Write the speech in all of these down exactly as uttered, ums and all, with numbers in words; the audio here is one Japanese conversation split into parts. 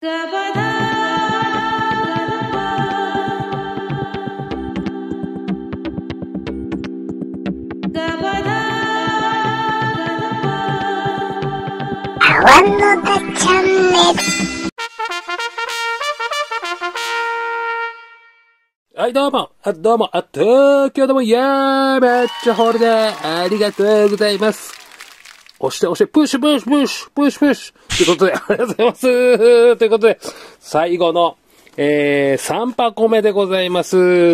ガバナガバナ泡のたチャンネル。 はい、どうも、あ、どうも、あ、東京どうも、やーめっちゃホールで、ありがとうございます。押して、押して、プッシュ、プッシュ、プッシュ、プッシュ、プッシュ。ということで、ありがとうございます。ということで、最後の、えー、さん箱目でございます。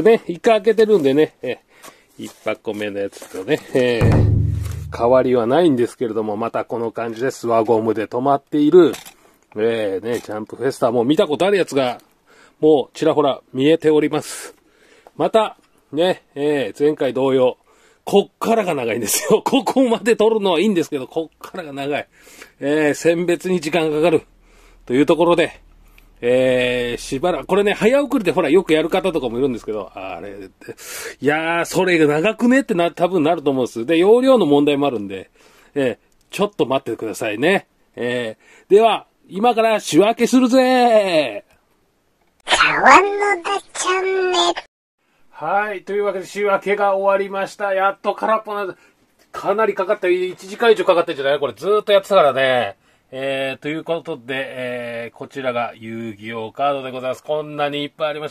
ね、いっかい開けてるんでね、えー、いっ箱目のやつとね、えー、変わりはないんですけれども、またこの感じです。輪ゴムで止まっている、えー、ね、ジャンプフェスタ、もう見たことあるやつが、もうちらほら見えております。また、ね、えー、前回同様、こっからが長いんですよ。ここまで撮るのはいいんですけど、こっからが長い。えー、選別に時間かかる。というところで、えー、しばらく、これね、早送りでほら、よくやる方とかもいるんですけど、あれって、いやー、それが長くねってな、多分なると思うんです。で、容量の問題もあるんで、えー、ちょっと待ってくださいね。えー、では、今から仕分けするぜー泡のたチャンネル。 はい。というわけで仕分けが終わりました。やっと空っぽな、かなりかかった。いちじかん以上かかったんじゃないこれずーっとやってたからね。えー、ということで、えー、こちらが遊戯王カードでございます。こんなにいっぱいありました。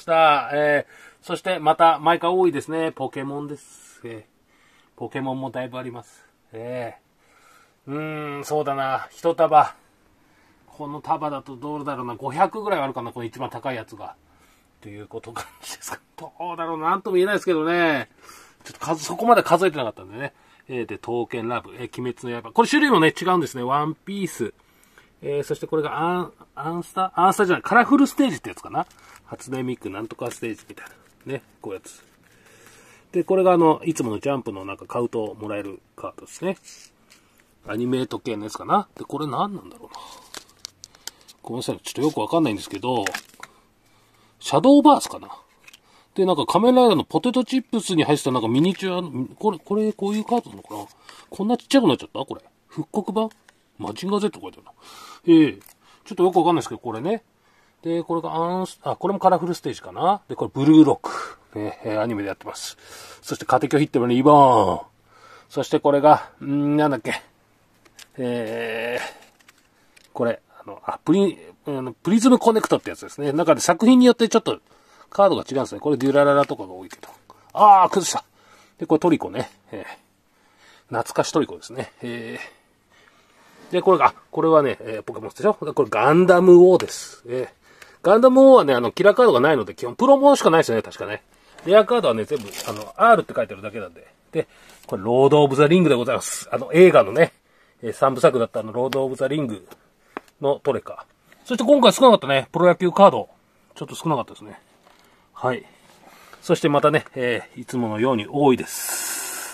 えー、そしてまた、毎回多いですね。ポケモンです。えー、ポケモンもだいぶあります。えー、うーん、そうだな。一束。この束だとどうだろうな。ごひゃくぐらいあるかな。この一番高いやつが。ということ感じですか。どうだろうな。なんとも言えないですけどね。ちょっと数、そこまで数えてなかったんでね。えー、で、刀剣ラブ、えー、鬼滅の刃。これ種類もね、違うんですね。ワンピース。えー、そしてこれがアン、アンスタアンスタじゃない、カラフルステージってやつかな。初音ミクなんとかステージみたいな。ね、こういうやつ。で、これがあの、いつものジャンプのなんか買うともらえるカードですね。アニメート系のやつかな。で、これ何なんだろうな。ごめんなさい。ちょっとよくわかんないんですけど、シャドーバースかな。で、なんか仮面ライダーのポテトチップスに入ってたなんかミニチュア、これ、これ、こういうカードなのかな。こんなちっちゃくなっちゃったこれ。復刻版マジンガー Z 書いてあるな。ええちょっとよくわかんないですけど、これね。で、これがアンス、あ、これもカラフルステージかな。で、これブルーロック。ね、えー、アニメでやってます。そしてカテキョヒットのリボーン。そしてこれが、んー、なんだっけ。えー、これ、あの、あ、プリ、あのプリズムコネクトってやつですね。中で作品によってちょっとカードが違うんですね。これデュラララとかが多いけど。あー、崩した。で、これトリコね。えー、懐かしトリコですね。えー、で、これが、これはね、えー、ポケモンでしょ。これガンダムウォーです。えー、ガンダムウォーはね、あの、キラーカードがないので、基本プロモンしかないですよね、確かね。レアカードはね、全部、あの、アール って書いてるだけなんで。で、これ、ロード・オブ・ザ・リングでございます。あの、映画のね、えー、三部作だったあの、ロード・オブ・ザ・リングのトレカ。そして今回少なかったね、プロ野球カード。ちょっと少なかったですね。はい。そしてまたね、えー、いつものように多いです。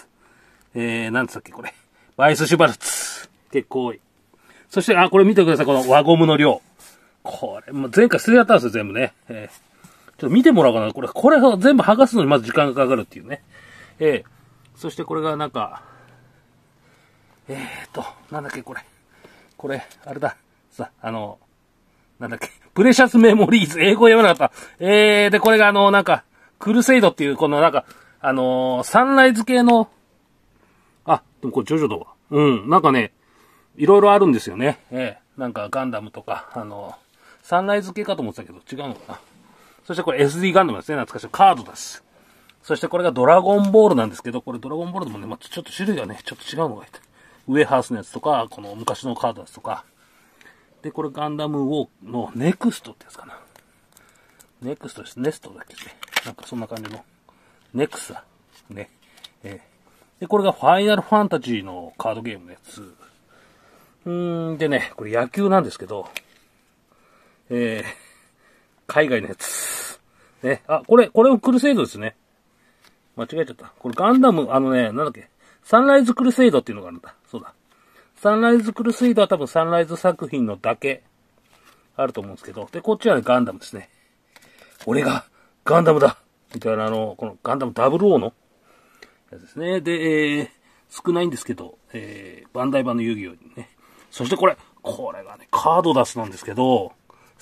えー、なんつったっけ、これ。バイスシュバルツ。結構多い。そして、あ、これ見てください、この輪ゴムの量。これ、もう前回捨てちゃったんですよ、全部ね。えー、ちょっと見てもらおうかな。これ、これを全部剥がすのにまず時間がかかるっていうね。えー、そしてこれがなんか、えーと、なんだっけ、これ。これ、あれだ。さ、あの、なんだっけ、プレシャスメモリーズ、英語読めなかった。えー、で、これがあの、なんか、クルセイドっていう、このなんか、あのー、サンライズ系の、あ、でもこれジョジョだわ。うん、なんかね、いろいろあるんですよね。えー、なんかガンダムとか、あのー、サンライズ系かと思ってたけど、違うのかな。そしてこれ エスディー ガンダムですね、懐かしい。カードです。そしてこれがドラゴンボールなんですけど、これドラゴンボールでもね、まあ、ちょっと種類がね、ちょっと違うのがいて。ウェハースのやつとか、この昔のカードですとか、で、これガンダムウォーのネクストってやつかな。ネクストです。ネストだっけね。なんかそんな感じの。ネクサ。ね。えー、で、これがファイナルファンタジーのカードゲームのやつ。うーん、でね、これ野球なんですけど、えー、海外のやつ。ね。あ、これ、これもクルセイドですね。間違えちゃった。これガンダム、あのね、なんだっけ。サンライズクルセイドっていうのがあるんだ。そうだ。サンライズクルセイドは多分サンライズ作品のだけあると思うんですけど。で、こっちはね、ガンダムですね。俺がガンダムだみたいなあの、このガンダムダブルオーのやつですね。で、えー、少ないんですけど、えー、バンダイ版の遊戯王にね。そしてこれ、これがね、カードダスなんですけど、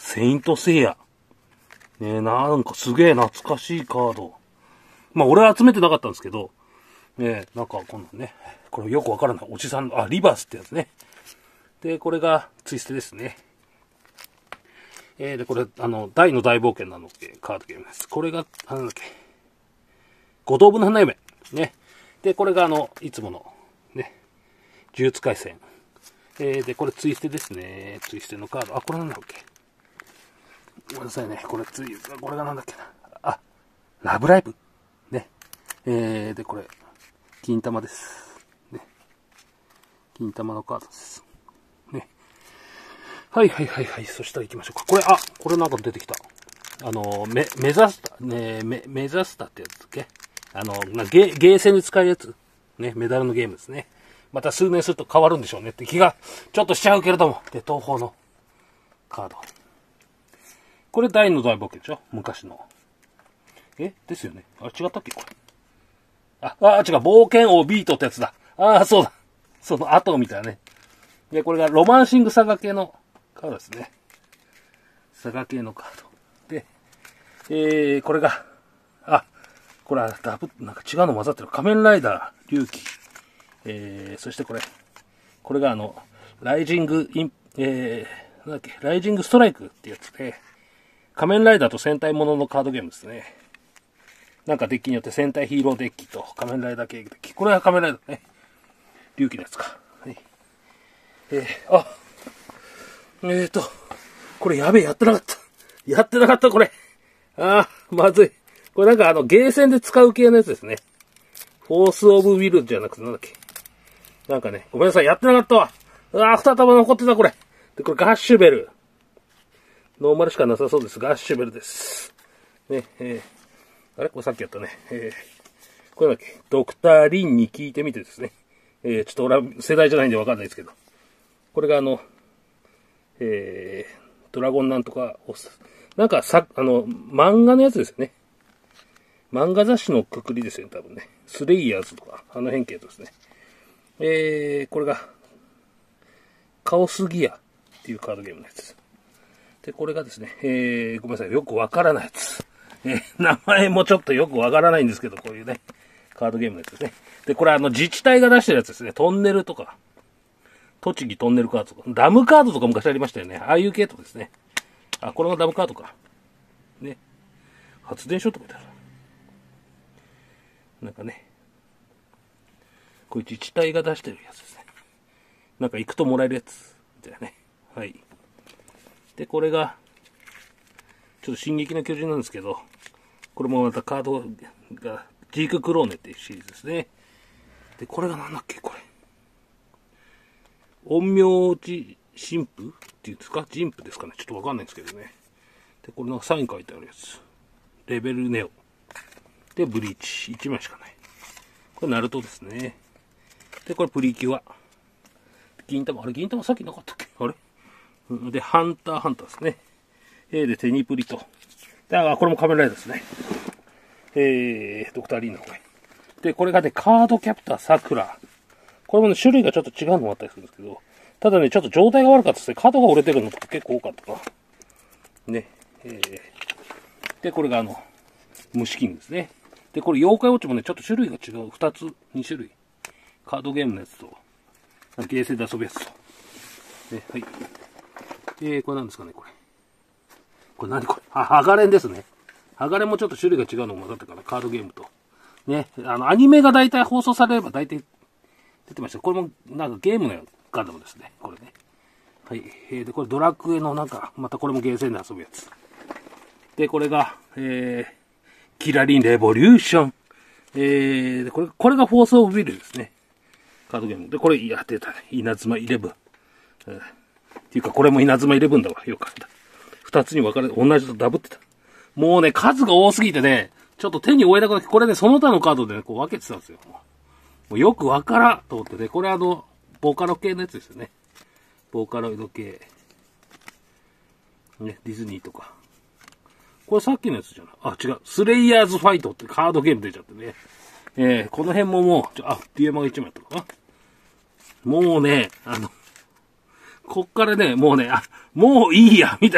セイントセイヤ。ねえ、なんかすげえ懐かしいカード。まあ俺は集めてなかったんですけど、ねえ、なんかこのね、これよくわからない。おじさんの、あ、リバースってやつね。で、これがツイステですね。えー、で、これ、あの、大の大冒険なので、カードゲームです。これが、あなんだっけ。五等分の花嫁。ね。で、これがあの、いつもの、ね、呪術廻戦。えー、で、これツイステですね。ツイステのカード。あ、これなんだっけ。ごめんなさいね。これツイ、これがなんだっけな。あ、ラブライブ。ね。えー、で、これ、金玉です。ね。金玉のカードです。ね。はいはいはいはい。そしたら行きましょうか。これ、あ、これなんか出てきた。あの、メ、メザスタ、ね、メ、メザスタってやつだっけ。あの、ゲ、ゲーセンで使えるやつ。ね、メダルのゲームですね。また数年すると変わるんでしょうねって気がちょっとしちゃうけれども。で、東宝のカード。これ大の大冒険でしょ昔の。えですよね。あれ違ったっけこれ。あ、あ、違う。冒険王ビートってやつだ。ああ、そうだ。その後みたいなね。で、これがロマンシングサガ系のカードですね。サガ系のカード。で、えー、これが、あ、これはダブ、なんか違うの混ざってる。仮面ライダー、龍騎。えー、そしてこれ。これがあの、ライジングイン、えー、なんだっけ、ライジングストライクってやつで、仮面ライダーと戦隊もののカードゲームですね。なんかデッキによって戦隊ヒーローデッキと仮面ライダー系デッキ。これは仮面ライダーね。龍騎のやつか。はい。えー、あ、えーと、これやべえ、やってなかった。やってなかった、これ。あー、まずい。これなんかあの、ゲーセンで使う系のやつですね。フォースオブウィルじゃなくてなんだっけ。なんかね、ごめんなさい、やってなかったわ。うわー、二玉残ってた、これ。で、これガッシュベル。ノーマルしかなさそうです。ガッシュベルです。ね、えー、あれこれさっきやったね。えー、これなんだっけ。ドクター・リンに聞いてみてですね。えー、ちょっと俺は世代じゃないんでわかんないですけど。これがあの、えー、ドラゴンなんとか、なんかさ、あの、漫画のやつですよね。漫画雑誌のくくりですよね、多分ね。スレイヤーズとか、あの辺系ですね。えー、これが、カオスギアっていうカードゲームのやつです。で、これがですね、えー、ごめんなさい、よくわからないやつ。えー、名前もちょっとよくわからないんですけど、こういうね、カードゲームのやつですね。で、これあの、自治体が出してるやつですね。トンネルとか、栃木トンネルカードとか、ダムカードとか昔ありましたよね。ああいう系統ですね。あ、これがダムカードか。ね。発電所とかだろ。なんかね。こういう自治体が出してるやつですね。なんか行くともらえるやつ。みたいなね。はい。で、これが、ちょっと進撃の巨人なんですけど、これもまたカードが、ジーククローネっていうシリーズですね。で、これがなんだっけ、これ。陰陽師神父っていうんですか神父ですかねちょっとわかんないんですけどね。で、これのサイン書いてあるやつ。レベルネオ。で、ブリーチ。いちまいしかない。これナルトですね。で、これプリキュア。銀玉、あれ銀玉さっきなかったっけあれで、ハンターハンターですね。えー、で、テニプリと。で、あ、これも仮面ライダーですね。えー、ドクターリーの声。で、これがね、カードキャプターさくら。これもね、種類がちょっと違うのもあったりするんですけど、ただね、ちょっと状態が悪かったですね。カードが折れてるのとか結構多かったかな。ね。えー、で、これがあの、虫キングですね。で、これ妖怪ウォッチもね、ちょっと種類が違う。二つ、二種類。カードゲームのやつと、ゲーセンで遊ぶやつと。ね、はい。えー、これなんですかね、これ。これ何これあ、ハガレンですね。ハガレンもちょっと種類が違うのも分かったから、カードゲームと。ね、あの、アニメが大体放送されれば大体出てました。これもなんかゲームのカードもですね、これね。はい。えー、で、これドラクエのなんか、またこれもゲーセンで遊ぶやつ。で、これが、えー、キラリンレボリューション。えー、で、これ、これがフォースオブビルですね。カードゲーム。で、これ、いや、出たね。稲妻イレブン。えー、っていうか、これも稲妻イレブンだわ。よかった。二つに分かれて、同じとダブってた。もうね、数が多すぎてね、ちょっと手に負えなくなって、これね、その他のカードでね、こう分けてたんですよ。もうよくわからんと思ってね、これあの、ボカロ系のやつですよね。ボーカロイド系。ね、ディズニーとか。これさっきのやつじゃない。あ、違う。スレイヤーズファイトってカードゲーム出ちゃってね。えー、この辺ももう、ちょあ、ディエマがいちまいやったかな。もうね、あの、こっからね、もうね、あ、もういいや、みたいな。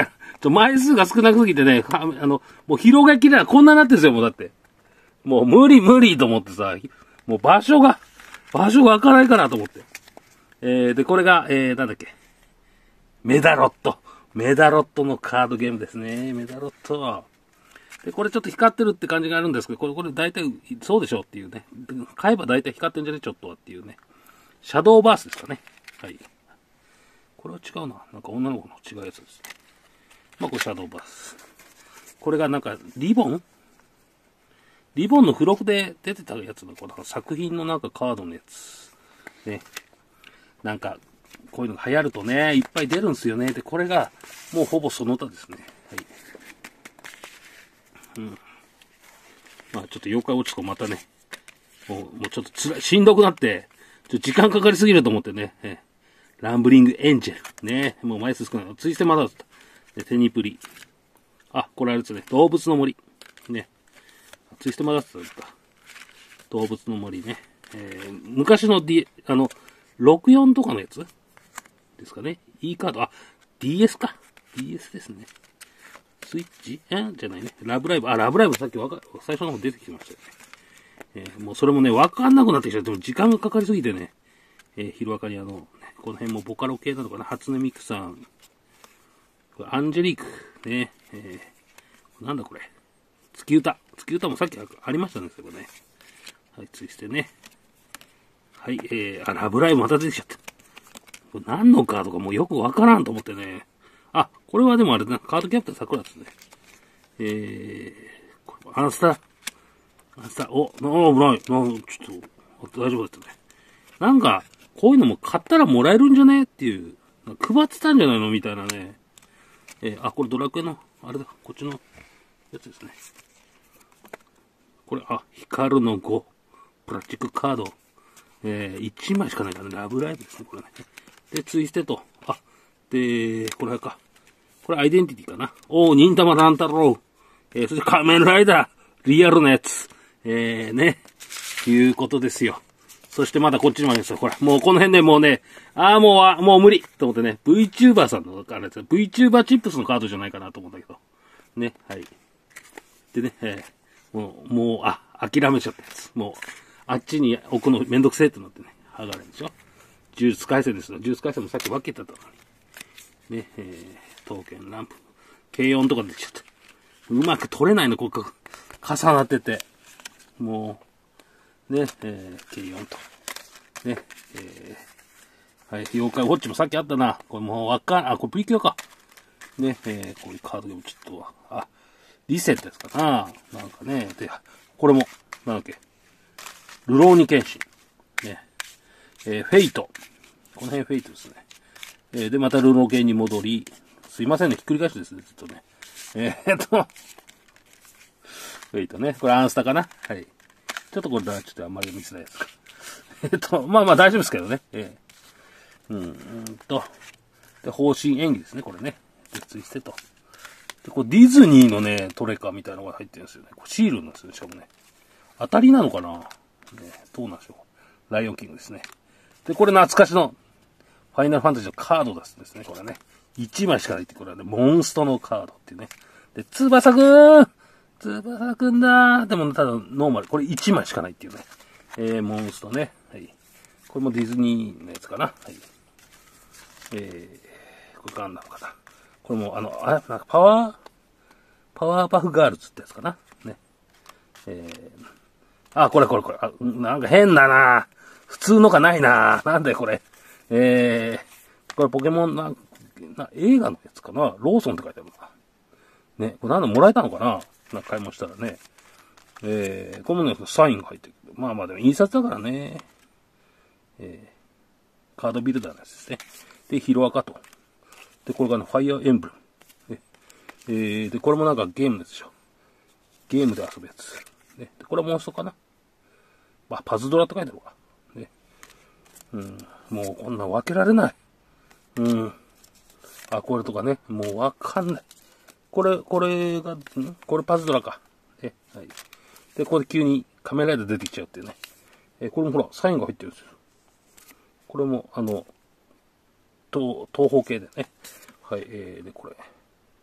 ちょ、枚数が少なすぎてね、あの、もう広がりきれない。こんなになってるんですよ、もうだって。もう無理無理と思ってさ、もう場所が、場所が開かないかなと思って。えー、で、これが、えー、なんだっけ。メダロット。メダロットのカードゲームですね。メダロット。で、これちょっと光ってるって感じがあるんですけど、これ、これ大体、そうでしょうっていうね。買えば大体光ってるんじゃねちょっとはっていうね。シャドーバースですかね。はい。これは違うな。なんか女の子の違うやつです。まあ、これシャドーバース。これがなんか、リボンリボンの付録で出てたやつの、この作品のなんかカードのやつ。ね。なんか、こういうのが流行るとね、いっぱい出るんですよね。で、これが、もうほぼその他ですね。はい。うん。まあ、ちょっと妖怪落ちとまたね、もう、もうちょっとつらい、しんどくなって、ちょっと時間かかりすぎると思ってね、えランブリングエンジェル。ね。もう枚数少ない。ツイステまだだった。で、テニプリ。あ、これあれですね。動物の森。ね。ツイステまだだった。動物の森ね。えー、昔の D、あの、ろくじゅうよんとかのやつですかね。E カード、あ、ディーエス か。ディーエス ですね。スイッチえじゃないね。ラブライブ。あ、ラブライブさっきわか、最初の方出てきましたよね。えー、もうそれもね、わかんなくなってきちゃって、も時間がかかりすぎてね。えー、ヒロアカにあの、ね、この辺もボカロ系なのかな。初音ミクさん。これアンジェリーク。ね。えー、なんだこれ。月歌。月歌もさっきありましたね、これね。はい、ツイステね。はい、えー、あ、ラブライブまた出てきちゃった。これ何のカードかもうよくわからんと思ってね。あ、これはでもあれだな。カードキャプター桜ですね。えー、これアンスター。アンスター。お、お、ない。な、ちょっと、大丈夫だったね。なんか、こういうのも買ったらもらえるんじゃねっていう。配ってたんじゃないのみたいなね。えー、あ、これドラクエの、あれだ、こっちのやつですね。これ、あ、光るのご。プラスチックカード。えー、いちまいしかないからね。ラブライブですね、これね。で、ツイステと。あ、で、これか。これアイデンティティかな。おー、忍たま乱太郎。えー、そして仮面ライダー。リアルなやつ。えー、ね。いうことですよ。そしてまだこっちにもありますよ。ほら、もうこの辺でもうね、あーもう、あもう無理と思ってね、VTuber さんの、あれですよ。VTuber チップスのカードじゃないかなと思うんだけど。ね、はい。でね、えー、もう、もう、あ、諦めちゃったやつ。もう、あっちに置くのめんどくせえってなってね、剥がれるでしょ。呪術回戦ですよ。呪術回戦もさっき分けてたのに。ね、えー、刀剣、ランプ、軽音とか出てきちゃった。うまく取れないの、ここ、重なってて。もう、ね、えー、軽音と。ね、えー、はい、妖怪ウォッチもさっきあったな。これもうわかん、あ、これプリキュアか。ね、えー、こういうカードゲームちょっと、あ、リセットですかな。なんかね、で、これも、なんだっけ。ルローニケンシン。ね。えー、フェイト。この辺フェイトですね。えー、で、またルロー系に戻り、すいませんね、ひっくり返しですね、ずっとね。えー、っと、フェイトね。これアンスタかな。はい。ちょっとこれだ、ちょっとあんまり見せないやつか。えっと、まあまあ大丈夫ですけどね。えー、うん、うんと。で、方針演技ですね、これね。で、ツイステと。で、これディズニーのね、トレカみたいなのが入ってるんですよね。これシールなんですよね、しかもね。当たりなのかなね、どうなんでしょう。ライオンキングですね。で、これ懐かしの、ファイナルファンタジーのカードですですね、これね。いちまいしかないって、これはね、モンストのカードっていうね。で、つばさくんつばさくんだーでも、ただ、ノーマル。これいちまいしかないっていうね。えー、モンストね。はい。これもディズニーのやつかな。はい。えー、これガンダムかな。これも、あの、あ、なんかパワー、パワーパフガールズってやつかな。ね。えー、あ、これこれこれ。あ、なんか変だな普通のがないななんだよこれ。えー、これポケモンな、な、映画のやつかなローソンって書いてあるな。ね、これなんだもらえたのかななんか買い物したらね。えー、このね、サインが入ってる。まあまあでも印刷だからね。えー、カードビルダーのやつですね。で、ヒロアカと。で、これがね、ファイアーエンブレム。えー、で、これもなんかゲームですでしょ。ゲームで遊ぶやつ。ね、で、これはモンストかな。まあ、パズドラって書いてあるわ。ね。うん。もうこんな分けられない。うん。あ、これとかね。もうわかんない。これ、これが、んこれパズドラか。ね。はい。で、これ急にカメラで出てきちゃうっていうね。えー、これもほら、サインが入ってるんですよ。これも、あの、東、東方系でね。はい、えー、で、これ。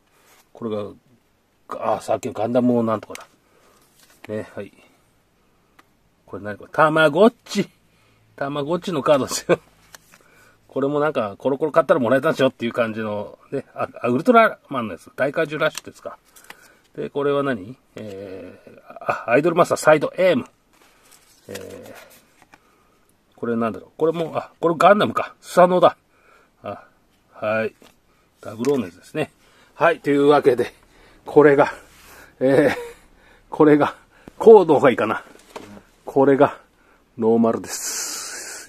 これが、あ、さっきのガンダムをなんとかだ。ね、はい。これ何これ、たまごっち。たまごっちのカードですよ。これもなんか、コロコロ買ったらもらえたんでしょっていう感じの、ね、あ、あウルトラマンのやつ。大怪獣ラッシュですか。で、これは何えー、あ、アイドルマスターサイド エム。えー、これなんだろう。これも、あ、これガンダムか。スサノオだ。あ、はい。ダブルオーネズですね。はい。というわけで、これが、えー、これが、こうの方がいいかな。これが、ノーマルです。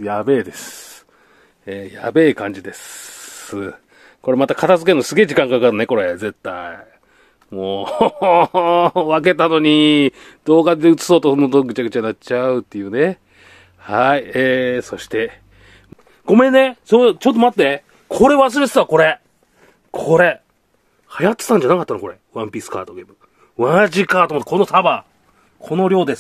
やべえです。えー、やべえ感じです。これまた片付けるのすげえ時間かかるね、これ、絶対。もう、分けたのに、動画で映そうと思うとぐちゃぐちゃになっちゃうっていうね。はい、えー、そして、ごめんね、ちょ、ちょっと待って。これ忘れてた、これ。これ。流行ってたんじゃなかったのこれ。ワンピースカードゲーム。マジかと思って、この束。この量です。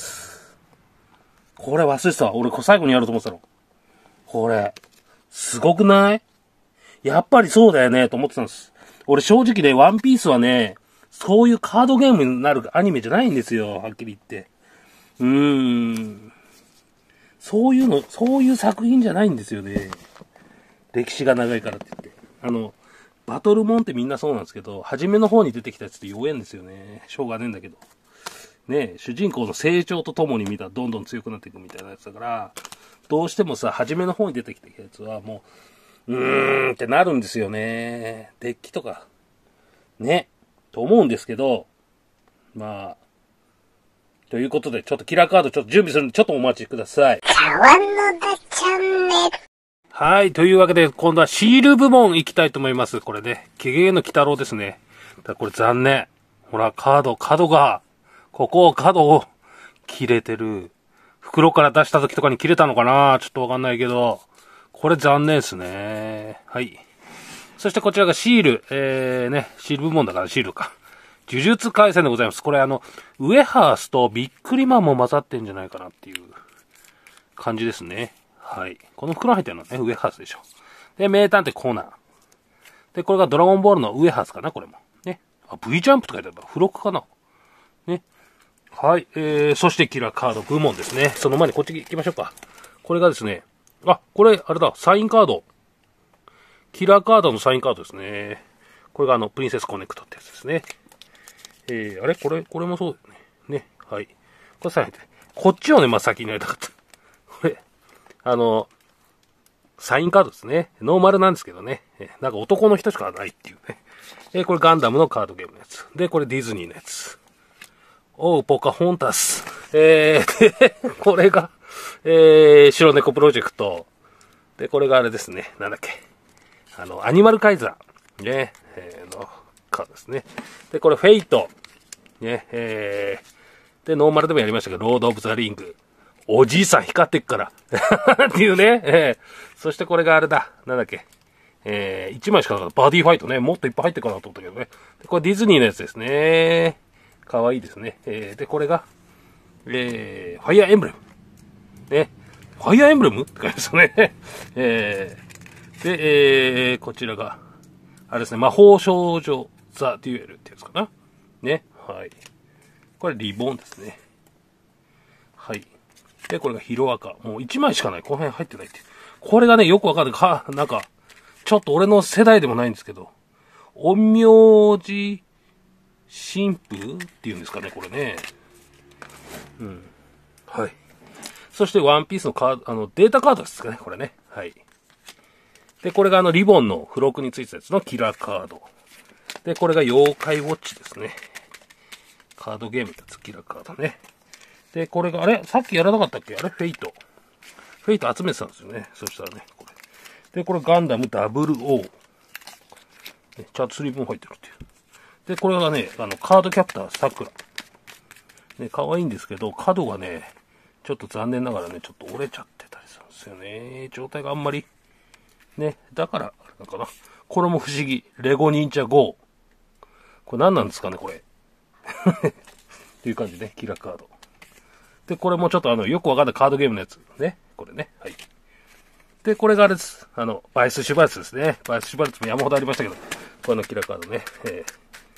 これ忘れてた。俺、最後にやると思ってたの。これ。すごくない？やっぱりそうだよね、と思ってたんです。俺正直ね、ワンピースはね、そういうカードゲームになるアニメじゃないんですよ、はっきり言って。うーん。そういうの、そういう作品じゃないんですよね。歴史が長いからって言って。あの、バトルモンってみんなそうなんですけど、初めの方に出てきたやつって弱えんですよね。しょうがねえんだけど。ねえ、主人公の成長とともに見たらどんどん強くなっていくみたいなやつだから、どうしてもさ、初めの方に出てきたやつはもう、うーんってなるんですよね。デッキとか。ね。と思うんですけど、まあ、ということで、ちょっとキラーカードちょっと準備するんで、ちょっとお待ちください。 川野田チャンネル。 はい。というわけで、今度はシール部門行きたいと思います。これね。ゲゲゲの鬼太郎ですね。だこれ残念。ほら、カード、角が、ここ、角を切れてる。袋から出した時とかに切れたのかなちょっとわかんないけど。これ残念ですね。はい。そしてこちらがシール。えーね、シール部門だからシールか。呪術廻戦でございます。これあの、ウエハースとビックリマンも混ざってんじゃないかなっていう感じですね。はい。この袋入ってるのね、ウエハースでしょ。で、名探偵コナン。で、これがドラゴンボールのウエハースかな、これも。ね。あ、V ジャンプって書いてある。付録かな。ね。はい。えー、そしてキラーカード部門ですね。その前にこっち行きましょうか。これがですね、あ、これ、あれだ、サインカード。キラーカードのサインカードですね。これがあの、プリンセスコネクトってやつですね。えー、あれこれ、これもそうだよね。ね。はい。これサイン入って。こっちをね、まあ、先にやりたかった。これ、あの、サインカードですね。ノーマルなんですけどね。えなんか男の人しかないっていうね。えー、これガンダムのカードゲームのやつ。で、これディズニーのやつ。おう、ポカホンタス。えー、で、これが、えー、白猫プロジェクト。で、これがあれですね。なんだっけ。あの、アニマルカイザー。ね。えー、の、カードですね。で、これフェイト。ね。えー、で、ノーマルでもやりましたけど、ロード・オブ・ザ・リング。おじいさん光ってっから。っていうね。えー、そしてこれがあれだ。なんだっけ。えー、いちまいしかなかった。バディファイトね。もっといっぱい入ってるかなと思ったけどね。でこれディズニーのやつですね。かわいいですね。えー、で、これが、えー、ファイアーエンブレム。ね。ファイアーエンブレムって書いてますよね。えー、で、えー、こちらが、あれですね。魔法少女ザ・デュエルってやつかな。ね。はい。これリボンですね。はい。で、これがヒロアカ。もういちまいしかない。この辺入ってないって。これがね、よくわかんない。か、なんか、ちょっと俺の世代でもないんですけど、陰陽師神父っていうんですかね、これね。うん。はい。そしてワンピースのカード、あの、データカードですかね、これね。はい。で、これがあの、リボンの付録についたやつのキラーカード。で、これが妖怪ウォッチですね。カードゲームってやつ、キラーカードね。で、これが、あれさっきやらなかったっけあれフェイト。フェイト集めてたんですよね。そしたらね、これ。で、これガンダム ダブルオー。ね、チャートスリーぶん入ってるっていう。で、これがね、あの、カードキャプター、さくら。ね、可愛いんですけど、角がね、ちょっと残念ながらね、ちょっと折れちゃってたりするんですよね。状態があんまり、ね、だから、あれなのかな。これも不思議。レゴ忍者ゴー。これ何なんですかね、これ。っていう感じね、キラーカード。で、これもちょっとあの、よくわかんないカードゲームのやつ。ね。これね。はい。で、これがあれです。あの、バイスシュバルツですね。バイスシュバルツも山ほどありましたけど、これのキラーカードね。えー、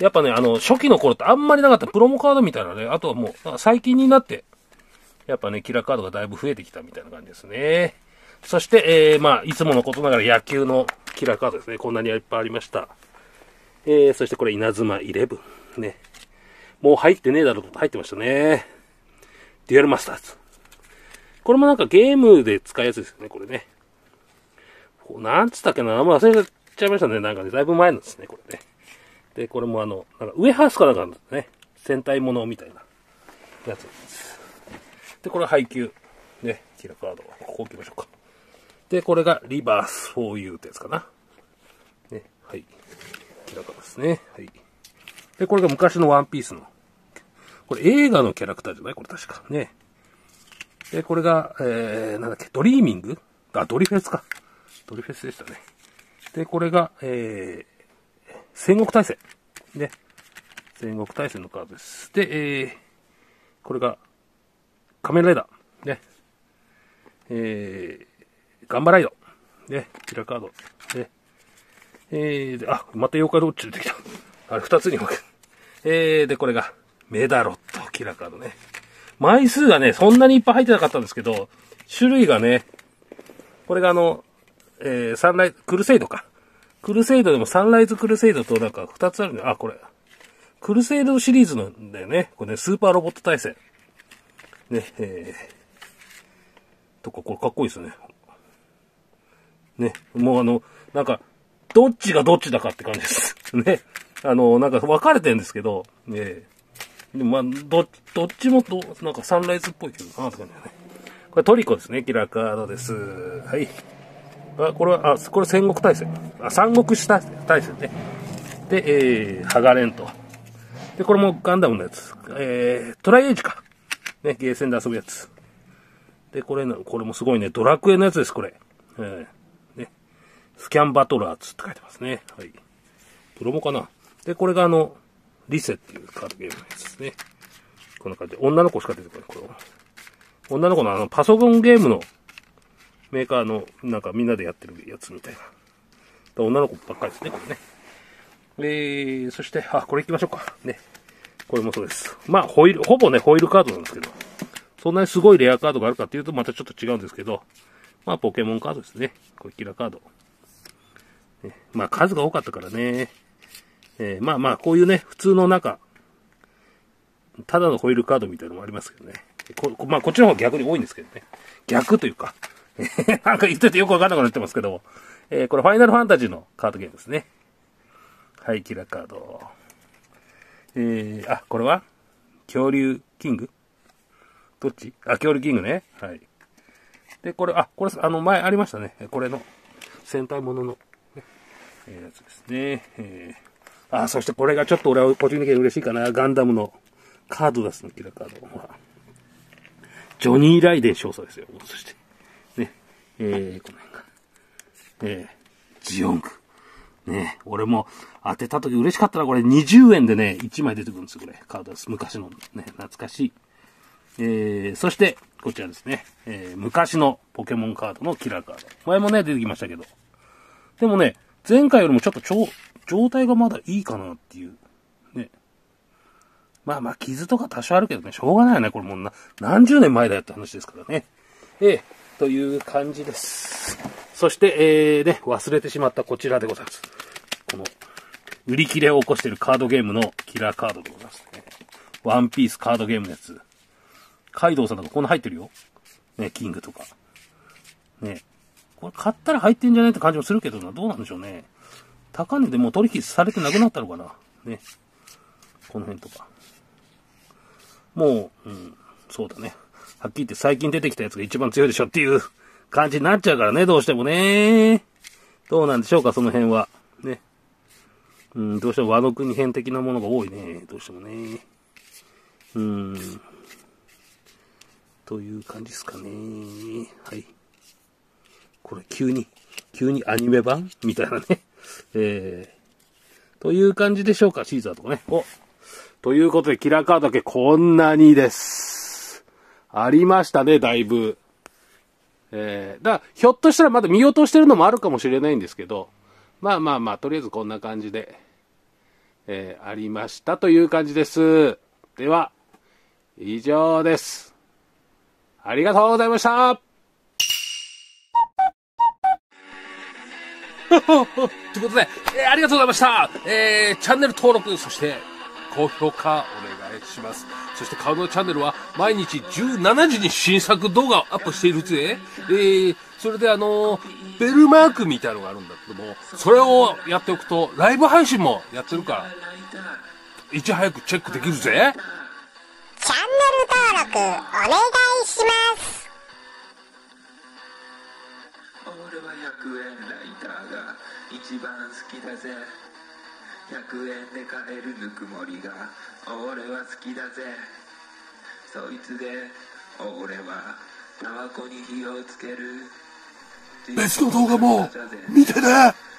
やっぱね、あの、初期の頃ってあんまりなかったプロモカードみたいなね、あとはもう、最近になって、やっぱね、キラーカードがだいぶ増えてきたみたいな感じですね。そして、えー、まあ、いつものことながら野球のキラーカードですね。こんなにいっぱいありました。えー、そしてこれ、稲妻イレブン。ね。もう入ってねえだろうと入ってましたね。デュエルマスターズ。これもなんかゲームで使うやつですよね、これね。なんつったっけな、名前忘れちゃいましたね。なんかね、だいぶ前なんですね、これね。で、これもあの、なんかウエハースかなんかなんですね。戦隊ものみたいなやつです。で、これは配給。ね、キラーカード。ここ置きましょうか。で、これがリバース フォーユー ってやつかな。ね、はい。キラーカードですね。はい。で、これが昔のワンピースの。これ映画のキャラクターじゃないこれ確か。ね。で、これが、えー、なんだっけ、ドリーミングあ、ドリフェスか。ドリフェスでしたね。で、これが、えー、戦国大戦。ね。戦国大戦のカードです。で、えー、これが、仮面ライダー。ね。えー、ガンバライド。ね。キラーカード。ね。えー、で、あ、また妖怪どっち出てきた。あれ、二つに分ける。えー、で、これが、メダロット、キラーカードね。枚数がね、そんなにいっぱい入ってなかったんですけど、種類がね、これがあの、えー、サンライズ、クルセイドか。クルセイドでもサンライズクルセイドとなんか二つあるね。あ、これ。クルセイドシリーズなんだよね。これね、スーパーロボット対戦。ね、えー、とか、これかっこいいですね。ね、もうあの、なんか、どっちがどっちだかって感じです。ね。あの、なんか分かれてるんですけど、ね。でもまあ、ど、どっちもど、なんかサンライズっぽいけどな、って感じだね。これトリコですね、キラーカードです。はい。あ、これは、あ、これ戦国大戦。あ、三国志大戦ね。で、えー、ハガレンと。で、これもガンダムのやつ。えー、トライエイジか。ね、ゲーセンで遊ぶやつ。で、これな、これもすごいね、ドラクエのやつです、これ。えー、ね。スキャンバトラーズって書いてますね。はい。プロモかな。で、これがあの、リセっていうカードゲームのやつですね。こんな感じで。女の子しか出てこない。これ女の子のあの、パソコンゲームのメーカーの、なんかみんなでやってるやつみたいな。女の子ばっかりですね、これね。えー、そして、あ、これ行きましょうか。ね。これもそうです。まあ、ホイール、ほぼね、ホイールカードなんですけど。そんなにすごいレアカードがあるかっていうと、またちょっと違うんですけど。まあ、ポケモンカードですね。これキラーカード。ね、まあ、数が多かったからね。えー、まあまあ、こういうね、普通の中、ただのホイールカードみたいなのもありますけどね。こまあ、こっちの方が逆に多いんですけどね。逆というか。なんか言っててよくわかんなくなってますけど、えー、これファイナルファンタジーのカードゲームですね。はい、キラーカード。えー、あ、これは恐竜キングどっちあ、恐竜キングね。はい。で、これ、あ、これ、あの、前ありましたね。これの、戦隊ものの、ね、えー、やつですね。えー、あ、そしてこれがちょっと俺は個人的に嬉しいかな。ガンダムのカード出すの、キラーカード。まあ、ジョニー・ライデン少佐ですよ。そして、ね、えー、この辺が、えー、ジオング。ね、俺も当てた時嬉しかったな。これにじゅうえんでね、いちまい出てくるんですよ、これ。カードです。昔のね、懐かしい。えー、そして、こちらですね。えー、昔のポケモンカードのキラーカード。前もね、出てきましたけど。でもね、前回よりもちょっと超、状態がまだいいかなっていう。ね。まあまあ、傷とか多少あるけどね、しょうがないよね。これもうな、何十年前だよって話ですからね。えー、という感じです。そして、えー、ね、忘れてしまったこちらでございます。この、売り切れを起こしているカードゲームのキラーカードでございますね。ワンピースカードゲームのやつ。カイドウさんとかこんな入ってるよ。ね、キングとか。ね。これ買ったら入ってんじゃないって感じもするけどな。どうなんでしょうね。高値でもう取引されてなくなったのかな。ね。この辺とか。もう、うん、そうだね。はっきり言って最近出てきたやつが一番強いでしょっていう感じになっちゃうからね、どうしてもね。どうなんでしょうか、その辺は。ね。うん、どうしても和の国編的なものが多いね。どうしてもね。うん。という感じですかね。はい。これ急に、急にアニメ版みたいなね。えー、という感じでしょうか、シーザーとかね。おということで、キラーカードだけこんなにです。ありましたね、だいぶ。えー、だから、ひょっとしたらまだ見落としてるのもあるかもしれないんですけど、まあまあまあ、とりあえずこんな感じで。 えー、ありましたという感じです。では、以上です。ありがとうございました。ということで、えー、ありがとうございました。えー、チャンネル登録、そして高評価お願いします。そして顔のチャンネルは毎日じゅうしちじに新作動画をアップしているぜ。えー、それであのー、ベルマークみたいなのがあるんだけども、それをやっておくとライブ配信もやってるから、いち早くチェックできるぜ。 チャンネル登録お願いします。 俺はひゃくえんライターが一番好きだぜ。ひゃくえんで買えるぬくもりが俺は好きだぜ。そいつで俺はタバコに火をつける。 別の動画も見てね。